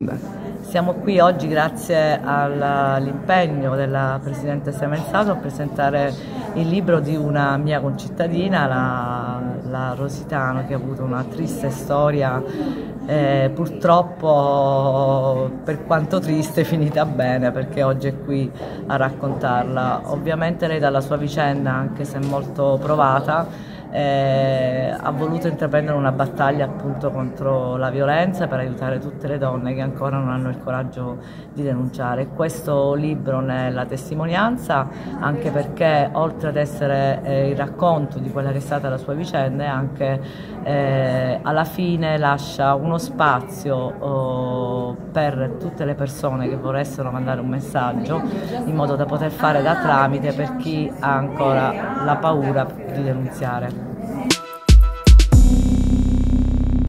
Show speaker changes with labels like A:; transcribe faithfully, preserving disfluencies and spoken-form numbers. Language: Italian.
A: Beh, siamo qui oggi grazie all'impegno della Presidentessa Mensato a presentare il libro di una mia concittadina, la, la Rositano, che ha avuto una triste storia, eh, purtroppo, per quanto triste, finita bene, perché oggi è qui a raccontarla. Ovviamente lei dalla sua vicenda, anche se molto provata, Eh, ha voluto intraprendere una battaglia appunto contro la violenza per aiutare tutte le donne che ancora non hanno il coraggio di denunciare. Questo libro ne è la testimonianza, anche perché oltre ad essere eh, il racconto di quella che è stata la sua vicenda, è anche eh, alla fine lascia uno spazio oh, per tutte le persone che voressero mandare un messaggio, in modo da poter fare da tramite per chi ha ancora la paura di denunziare.